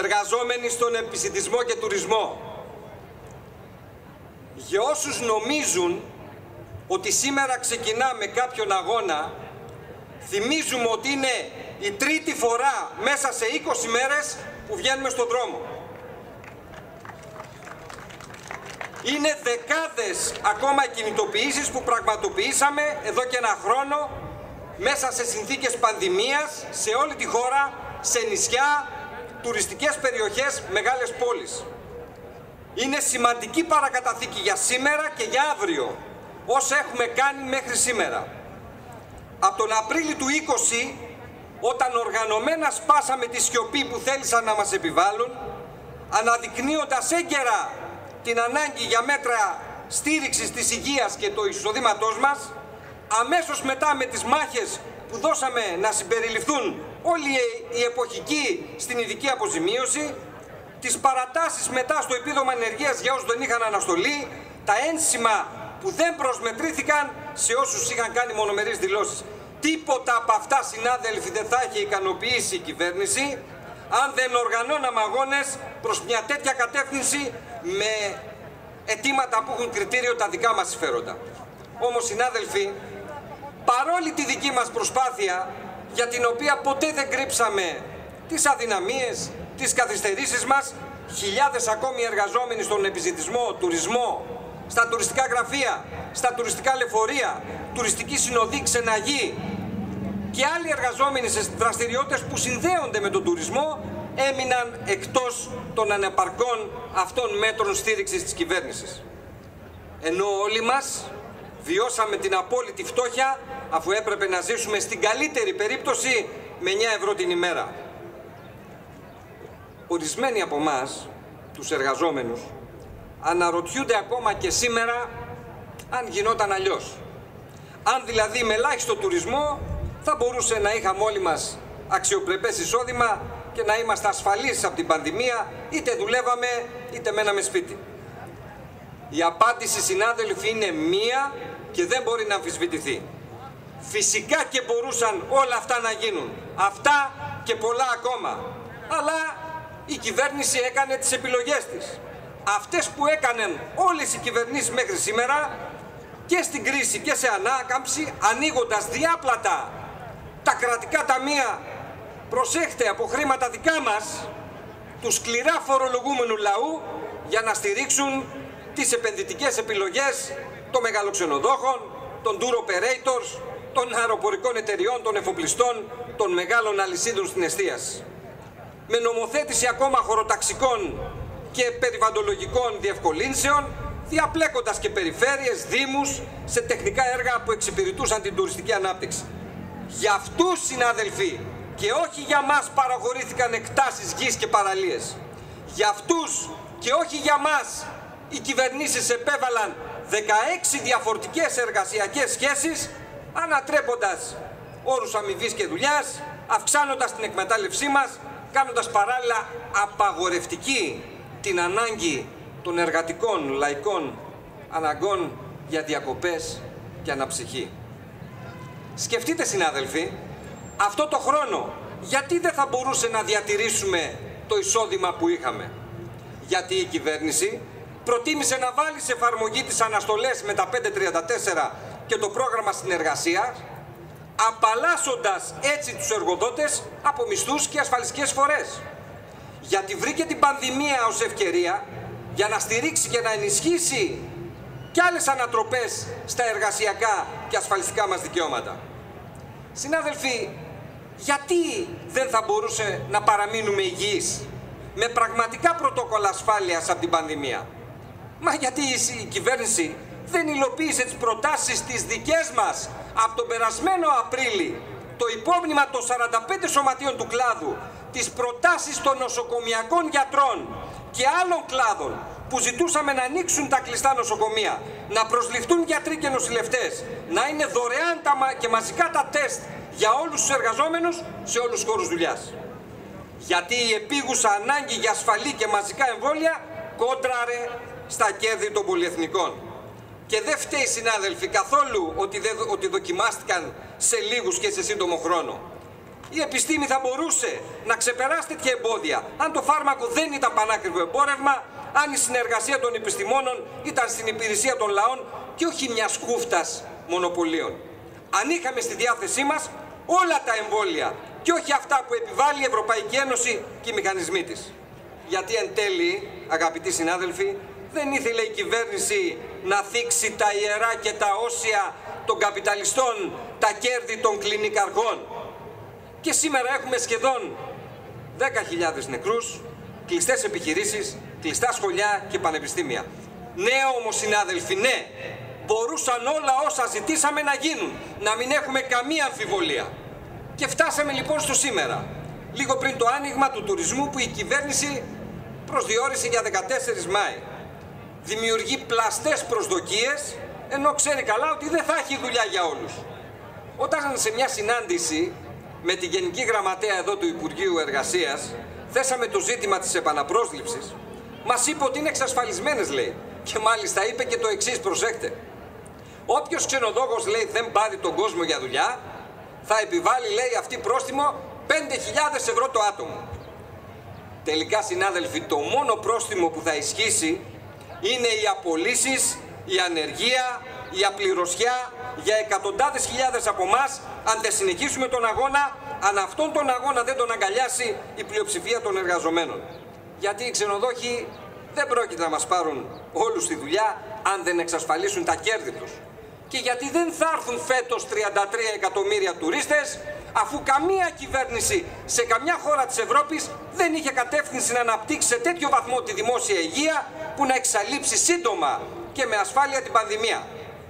εργαζόμενοι στον επισιτισμό και τουρισμό. Για όσους νομίζουν ότι σήμερα ξεκινάμε κάποιον αγώνα, θυμίζουμε ότι είναι η τρίτη φορά μέσα σε 20 μέρες που βγαίνουμε στον δρόμο. Είναι δεκάδες ακόμα κινητοποιήσεις που πραγματοποιήσαμε εδώ και ένα χρόνο μέσα σε συνθήκες πανδημίας, σε όλη τη χώρα, σε νησιά, τουριστικές περιοχές, μεγάλες πόλεις. Είναι σημαντική παρακαταθήκη για σήμερα και για αύριο, όσα έχουμε κάνει μέχρι σήμερα. Από τον Απρίλιο του 20, όταν οργανωμένα σπάσαμε τη σιωπή που θέλησαν να μας επιβάλλουν, αναδεικνύοντας έγκαιρα την ανάγκη για μέτρα στήριξης της υγείας και του εισοδήματός μας, αμέσως μετά με τις μάχες που δώσαμε να συμπεριληφθούν όλοι οι εποχικοί στην ειδική αποζημίωση, τις παρατάσεις μετά στο επίδομα ανεργίας για όσους δεν είχαν αναστολή, τα ένσημα που δεν προσμετρήθηκαν σε όσους είχαν κάνει μονομερείς δηλώσεις. Τίποτα από αυτά, συνάδελφοι, δεν θα είχε ικανοποιήσει η κυβέρνηση αν δεν οργανώναμε αγώνες προς μια τέτοια κατεύθυνση με αιτήματα που έχουν κριτήριο τα δικά μας συμφέροντα. Όμως, συνάδελφοι, παρόλη τη δική μας προσπάθεια, για την οποία ποτέ δεν κρύψαμε τις αδυναμίες, τις καθυστερήσεις μας, χιλιάδες ακόμη εργαζόμενοι στον επιζητισμό, τουρισμό, στα τουριστικά γραφεία, στα τουριστικά λεωφορεία, τουριστική συνοδή, ξεναγή και άλλοι εργαζόμενοι σε δραστηριότητες που συνδέονται με τον τουρισμό έμειναν εκτός των ανεπαρκών αυτών μέτρων στήριξης της κυβέρνησης. Ενώ όλοι μας βιώσαμε την απόλυτη φτώχεια, αφού έπρεπε να ζήσουμε στην καλύτερη περίπτωση με 9 ευρώ την ημέρα. Ορισμένοι από εμάς, τους εργαζόμενους, αναρωτιούνται ακόμα και σήμερα αν γινόταν αλλιώς. Αν δηλαδή με ελάχιστο τουρισμό θα μπορούσε να είχαμε όλοι μας αξιοπρεπές εισόδημα και να είμαστε ασφαλείς από την πανδημία, είτε δουλεύαμε είτε μέναμε σπίτι. Η απάντηση, συνάδελφοι, είναι μία και δεν μπορεί να αμφισβητηθεί. Φυσικά και μπορούσαν όλα αυτά να γίνουν. Αυτά και πολλά ακόμα. Αλλά η κυβέρνηση έκανε τις επιλογές της. Αυτές που έκαναν όλες οι κυβερνήσεις μέχρι σήμερα και στην κρίση και σε ανάκαμψη, ανοίγοντας διάπλατα τα κρατικά ταμεία, προσέχτε, από χρήματα δικά μας, του σκληρά φορολογούμενου λαού, για να στηρίξουν τις επενδυτικές επιλογές των μεγαλοξενοδόχων, των tour operators, των αεροπορικών εταιριών, των εφοπλιστών, των μεγάλων αλυσίδων στην εστίαση. Με νομοθέτηση ακόμα χωροταξικών και περιβαλλοντολογικών διευκολύνσεων, διαπλέκοντας και περιφέρειες, δήμους σε τεχνικά έργα που εξυπηρετούσαν την τουριστική ανάπτυξη. Για αυτούς, συνάδελφοι, και όχι για μας, παραχωρήθηκαν εκτάσεις γης και παραλίες. Για αυτούς και όχι για μας, οι κυβερνήσεις επέβαλαν 16 διαφορετικές εργασιακές σχέσεις, ανατρέποντας όρους αμοιβής και δουλειάς, αυξάνοντας την εκμετάλλευσή μας, κάνοντας παράλληλα απαγορευτική την ανάγκη των εργατικών λαϊκών αναγκών για διακοπές και αναψυχή. Σκεφτείτε, συνάδελφοι, αυτό το χρόνο γιατί δεν θα μπορούσε να διατηρήσουμε το εισόδημα που είχαμε? Γιατί η κυβέρνηση προτίμησε να βάλει σε εφαρμογή τις αναστολές με τα 534 και το πρόγραμμα συνεργασίας, απαλλάσσοντας έτσι τους εργοδότες από μισθούς και ασφαλιστικές φορές. Γιατί βρήκε την πανδημία ως ευκαιρία για να στηρίξει και να ενισχύσει και άλλες ανατροπές στα εργασιακά και ασφαλιστικά μας δικαιώματα. Συνάδελφοι, γιατί δεν θα μπορούσε να παραμείνουμε υγιείς με πραγματικά πρωτόκολλα ασφάλειας από την πανδημία? Μα γιατί η κυβέρνηση δεν υλοποίησε τις προτάσεις τις δικές μας από τον περασμένο Απρίλη, το υπόμνημα των 45 σωματείων του κλάδου, τις προτάσεις των νοσοκομιακών γιατρών και άλλων κλάδων που ζητούσαμε να ανοίξουν τα κλειστά νοσοκομεία, να προσληφθούν γιατροί και νοσηλευτές, να είναι δωρεάν και μαζικά τα τεστ για όλους τους εργαζόμενους σε όλους τους χώρους δουλειάς. Γιατί η επίγουσα ανάγκη για ασφαλή και μαζικά εμβόλια κόντραρε στα κέρδη των πολυεθνικών. Και δεν φταίει, συνάδελφοι, καθόλου ότι δοκιμάστηκαν σε λίγους και σε σύντομο χρόνο. Η επιστήμη θα μπορούσε να ξεπεράσει τέτοια εμπόδια αν το φάρμακο δεν ήταν πανάκριβο εμπόρευμα, αν η συνεργασία των επιστημόνων ήταν στην υπηρεσία των λαών και όχι μιας κούφτας μονοπωλίων. Αν είχαμε στη διάθεσή μας όλα τα εμβόλια και όχι αυτά που επιβάλλει η Ευρωπαϊκή Ένωση και οι μηχανισμοί της. Γιατί εν τέλει, αγαπητοί συνάδελφοι, δεν ήθελε η κυβέρνηση να θίξει τα ιερά και τα όσια των καπιταλιστών, τα κέρδη των κλινικαρχών. Και σήμερα έχουμε σχεδόν 10.000 νεκρούς, κλειστές επιχειρήσεις, κλειστά σχολιά και πανεπιστήμια. Ναι όμως συνάδελφοι, ναι, μπορούσαν όλα όσα ζητήσαμε να γίνουν, να μην έχουμε καμία αμφιβολία. Και φτάσαμε λοιπόν στο σήμερα, λίγο πριν το άνοιγμα του τουρισμού που η κυβέρνηση προσδιορίσε για 14 Μάη. Δημιουργεί πλαστές προσδοκίες, ενώ ξέρει καλά ότι δεν θα έχει δουλειά για όλους. Όταν σε μια συνάντηση με τη Γενική Γραμματέα εδώ του Υπουργείου Εργασίας θέσαμε το ζήτημα της επαναπρόσληψης, μας είπε ότι είναι εξασφαλισμένες, λέει. Και μάλιστα είπε και το εξής, προσέχτε. Όποιος ξενοδόχος, λέει, δεν πάρει τον κόσμο για δουλειά, θα επιβάλλει, λέει, αυτή πρόστιμο 5.000 ευρώ το άτομο. Τελικά, συνάδελφοι, το μόνο πρόστιμο που θα ισχύσει είναι οι απολύσεις, η ανεργία, η απληρωσιά για εκατοντάδες χιλιάδες από εμάς, αν δεν συνεχίσουμε τον αγώνα, αν αυτόν τον αγώνα δεν τον αγκαλιάσει η πλειοψηφία των εργαζομένων. Γιατί οι ξενοδόχοι δεν πρόκειται να μας πάρουν όλους τη δουλειά αν δεν εξασφαλίσουν τα κέρδη τους. Και γιατί δεν θα έρθουν φέτος 33 εκατομμύρια τουρίστες, αφού καμία κυβέρνηση σε καμιά χώρα της Ευρώπης δεν είχε κατεύθυνση να αναπτύξει σε τέτοιο βαθμό τη δημόσια υγεία που να εξαλείψει σύντομα και με ασφάλεια την πανδημία.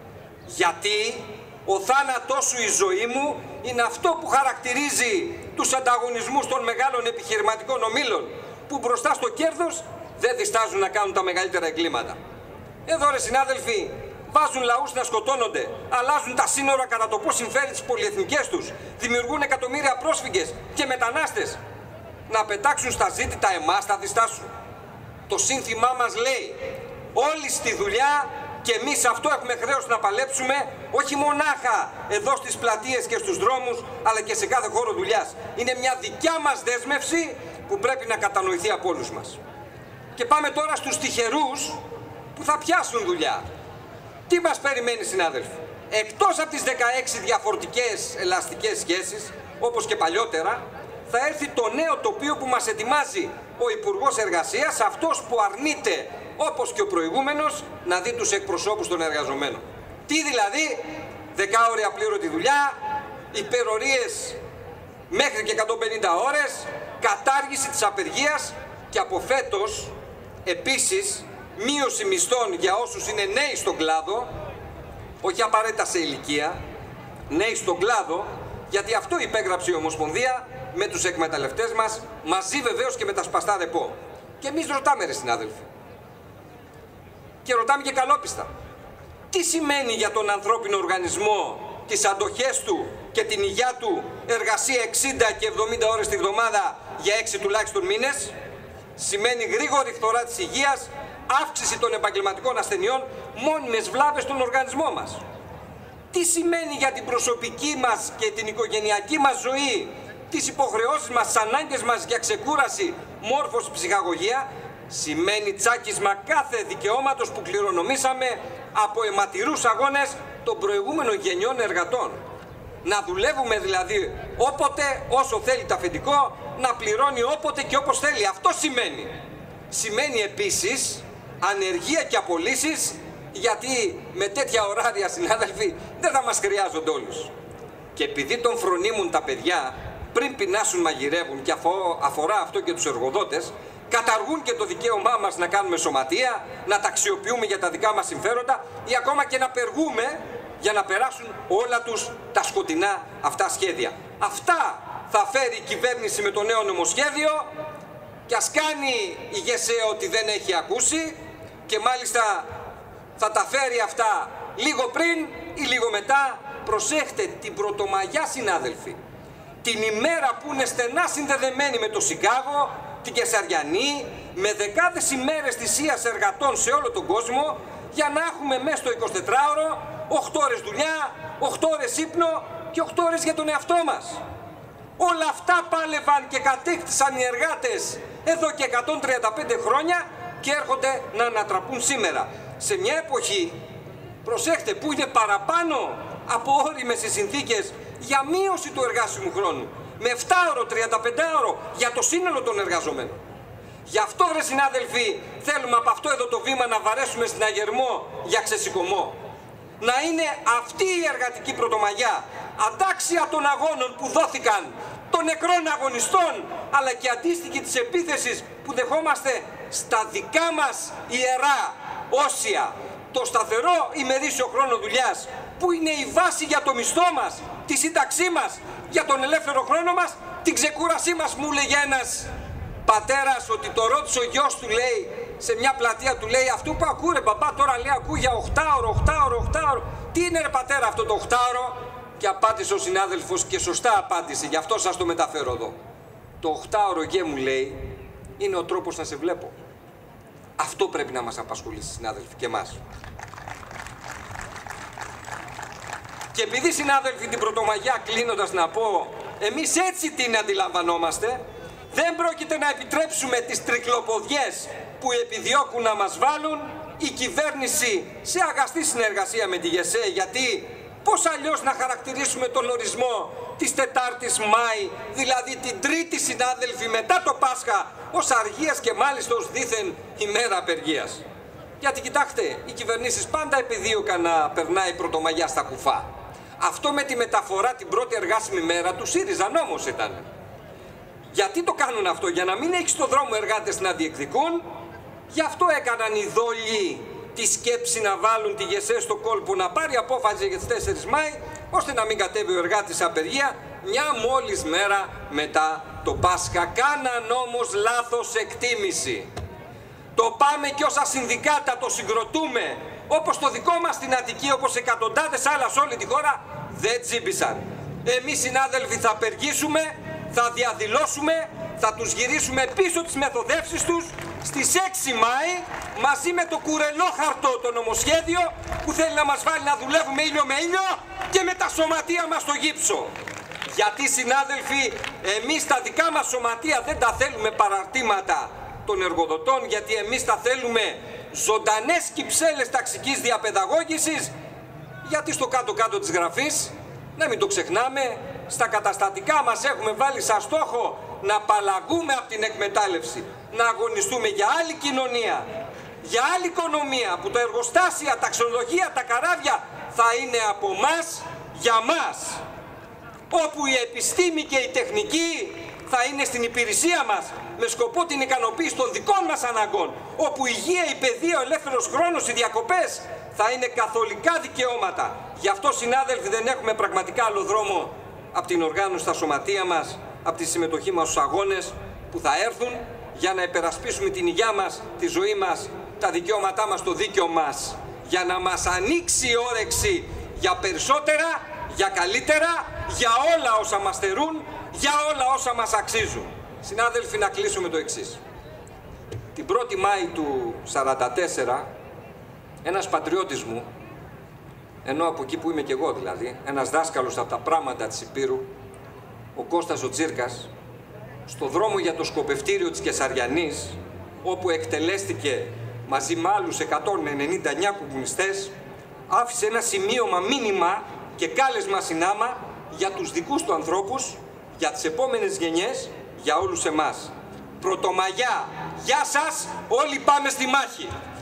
Γιατί ο θάνατός σου, η ζωή μου, είναι αυτό που χαρακτηρίζει τους ανταγωνισμούς των μεγάλων επιχειρηματικών ομίλων που μπροστά στο κέρδος δεν διστάζουν να κάνουν τα μεγαλύτερα εγκλήματα. Εδώ, ρε συνάδελφοι, βάζουν λαούς να σκοτώνονται, αλλάζουν τα σύνορα κατά το πώς συμφέρει τις πολυεθνικές τους, δημιουργούν εκατομμύρια πρόσφυγες και μετανάστες. Να πετάξουν στα ζήτητα εμάς θα διστάσουν. Το σύνθημά μας λέει, όλοι στη δουλειά και εμείς αυτό έχουμε χρέος να παλέψουμε, όχι μονάχα εδώ στις πλατείες και στους δρόμους, αλλά και σε κάθε χώρο δουλειάς. Είναι μια δικιά μας δέσμευση που πρέπει να κατανοηθεί από όλους μας. Και πάμε τώρα στους τυχερούς που θα πιάσουν δουλειά. Τι μας περιμένει, συνάδελφοι? Εκτός από τις 16 διαφορετικές ελαστικές σχέσεις, όπως και παλιότερα, θα έρθει το νέο τοπίο που μας ετοιμάζει ο Υπουργός Εργασίας, αυτός που αρνείται, όπως και ο προηγούμενος, να δει τους εκπροσώπους των εργαζομένων. Τι δηλαδή? 10ωρη απλήρωτη δουλειά, υπερορίες μέχρι και 150 ώρες, κατάργηση της απεργίας και από φέτος, επίσης, μείωση μισθών για όσους είναι νέοι στον κλάδο, όχι απαραίτητα σε ηλικία, νέοι στον κλάδο, γιατί αυτό υπέγραψε η Ομοσπονδία με τους εκμεταλλευτές μας, μαζί βεβαίως και με τα σπαστά ρεπό. Και εμείς ρωτάμε, ρε συνάδελφοι, και ρωτάμε και καλόπιστα, τι σημαίνει για τον ανθρώπινο οργανισμό, τις αντοχές του και την υγεία του εργασία 60 και 70 ώρες τη βδομάδα για 6 τουλάχιστον μήνες? Σημαίνει γρήγορη φθορά της υγείας, αύξηση των επαγγελματικών ασθενειών, μόνιμες βλάβες στον οργανισμό μας. Τι σημαίνει για την προσωπική μας και την οικογενειακή μας ζωή, τις υποχρεώσεις μας, τις ανάγκες μας για ξεκούραση, μόρφωση, ψυχαγωγία? Σημαίνει τσάκισμα κάθε δικαιώματος που κληρονομήσαμε από αιματηρούς αγώνες των προηγούμενων γενιών εργατών. Να δουλεύουμε δηλαδή όποτε, όσο θέλει το αφεντικό, να πληρώνει όποτε και όπως θέλει. Αυτό σημαίνει. Σημαίνει επίσης ανεργία και απολύσεις, γιατί με τέτοια ωράρια, συνάδελφοι, δεν θα μας χρειάζονται όλους. Και επειδή τον φρονίμουν τα παιδιά, πριν πεινάσουν μαγειρεύουν, και αφορά αυτό και τους εργοδότες, καταργούν και το δικαίωμά μας να κάνουμε σωματεία, να τα αξιοποιούμε για τα δικά μας συμφέροντα ή ακόμα και να περγούμε για να περάσουν όλα τους τα σκοτεινά αυτά σχέδια. Αυτά θα φέρει η κυβέρνηση με το νέο νομοσχέδιο, και ας κάνει η ΓΕΣΕ ότι δεν έχει ακούσει, και μάλιστα θα τα φέρει αυτά λίγο πριν ή λίγο μετά. Προσέχτε, την Πρωτομαγιά, συνάδελφοι, την ημέρα που είναι στενά συνδεδεμένη με το Σικάγο, την Κεσαριανή, με δεκάδες ημέρες θυσίας εργατών σε όλο τον κόσμο, για να έχουμε μέσα στο 24ωρο 8 ώρες δουλειά, 8 ώρες ύπνο και 8 ώρες για τον εαυτό μας. Όλα αυτά πάλευαν και κατέκτησαν οι εργάτες εδώ και 135 χρόνια και έρχονται να ανατραπούν σήμερα. Σε μια εποχή, προσέχτε, που είναι παραπάνω από όριμες οι συνθήκες για μείωση του εργάσιμου χρόνου. Με 7ωρο, 35ωρο για το σύνολο των εργαζομένων. Γι' αυτό, ρε συνάδελφοι, θέλουμε από αυτό εδώ το βήμα να βαρέσουμε στην αγερμό για ξεσηκωμό. Να είναι αυτή η εργατική πρωτομαγιά αντάξια των αγώνων που δόθηκαν, των νεκρών αγωνιστών, αλλά και αντίστοιχη της επίθεσης που δεχόμαστε στα δικά μας ιερά όσια. Το σταθερό ημερήσιο χρόνο δουλειάς, που είναι η βάση για το μισθό μας, τη σύνταξή μας, για τον ελεύθερο χρόνο μας, την ξεκούρασή μας. Μου λέγε ένας πατέρας ότι το ρώτησε ο γιος του, λέει, σε μια πλατεία, του λέει, αυτού που ακούω ρε μπαμπά, τώρα λέει ακούω για 8ωρο. Τι είναι ρε πατέρα αυτό το 8ωρο? Και απάντησε ο συνάδελφος και σωστά απάντησε, γι' αυτό σας το μεταφέρω εδώ. Το 8ωρο, γε μου, λέει, είναι ο τρόπος να σε βλέπω. Αυτό πρέπει να μας απασχολήσει, συνάδελφοι, και εμάς. Και επειδή, συνάδελφοι, την πρωτομαγιά, κλείνοντας να πω, εμείς έτσι την αντιλαμβανόμαστε, δεν πρόκειται να επιτρέψουμε τις τρικλοποδιές που επιδιώκουν να μας βάλουν η κυβέρνηση σε αγαστή συνεργασία με τη ΓΕΣΕ, γιατί πώς αλλιώς να χαρακτηρίσουμε τον ορισμό της 4ης Μάη, δηλαδή την Τρίτη, συνάδελφοι, μετά το Πάσχα, ως αργίας και μάλιστα ως δήθεν ημέρα απεργίας. Γιατί κοιτάξτε, οι κυβερνήσεις πάντα επιδίωκαν να περνάει η πρωτομαγιά στα κουφά. Αυτό με τη μεταφορά την πρώτη εργάσιμη μέρα του ΣΥΡΙΖΑ νόμος ήταν. Γιατί το κάνουν αυτό? Για να μην έχει στο δρόμο εργάτες να διεκδικούν. Γι' αυτό έκαναν οι δόλοι τη σκέψη να βάλουν τη ΓΕΣΕ στο κόλπο, να πάρει απόφαση για τις 4 Μάη, ώστε να μην κατέβει ο εργάτης σε απεργία μια μόλις μέρα μετά το Πάσχα. Κάναν όμως λάθος εκτίμηση. Το πάμε και όσα συνδικάτα το συγκροτούμε, όπως το δικό μας στην Αττική, όπως εκατοντάδες άλλα σε όλη τη χώρα, δεν τσίπησαν. Εμείς, συνάδελφοι, θα απεργήσουμε, θα διαδηλώσουμε, θα τους γυρίσουμε πίσω τις μεθοδεύσεις τους στις 6 Μάη μαζί με το κουρελόχαρτο το νομοσχέδιο που θέλει να μας βάλει να δουλεύουμε ήλιο με ήλιο και με τα σωματεία μας στο γύψο. Γιατί, συνάδελφοι, εμείς τα δικά μας σωματεία δεν τα θέλουμε παραρτήματα των εργοδοτών, γιατί εμείς τα θέλουμε ζωντανές κυψέλες ταξικής διαπαιδαγώγησης, γιατί στο κάτω-κάτω της γραφής, να μην το ξεχνάμε, στα καταστατικά μας έχουμε βάλει σαν στόχο να απαλλαγούμε από την εκμετάλλευση, να αγωνιστούμε για άλλη κοινωνία, για άλλη οικονομία, που τα εργοστάσια, τα ξενοδοχεία, τα καράβια θα είναι από μας για μας, όπου η επιστήμη και η τεχνική θα είναι στην υπηρεσία μας με σκοπό την ικανοποίηση των δικών μας αναγκών, όπου η υγεία, η παιδεία, ο ελεύθερος χρόνος, οι διακοπές θα είναι καθολικά δικαιώματα. Γι' αυτό, συνάδελφοι, δεν έχουμε πραγματικά άλλο δρόμο από την οργάνωση στα σωματεία μας, από τη συμμετοχή μας στους αγώνες που θα έρθουν για να υπερασπίσουμε την υγεία μας, τη ζωή μας, τα δικαιώματά μας, το δίκαιο μας, για να μας ανοίξει η όρεξη για περισσότερα, για καλύτερα, για όλα όσα μας στερούν, για όλα όσα μας αξίζουν. Συνάδελφοι, να κλείσω με το εξής. Την 1η Μάη του 1944, ένας πατριώτης μου, ενώ από εκεί που είμαι κι εγώ δηλαδή, ένας δάσκαλος από τα πράγματα της Υπήρου, ο Κώστας ο Τσίρκας, στο δρόμο για το σκοπευτήριο της Κεσαριανής, όπου εκτελέστηκε μαζί με άλλους 199 κομμουνιστές, άφησε ένα σημείωμα, μήνυμα και κάλεσμα συνάμα για τους δικούς του ανθρώπους, για τις επόμενες γενιές, για όλους εμάς. Πρωτομαγιά, γεια σας, όλοι πάμε στη μάχη.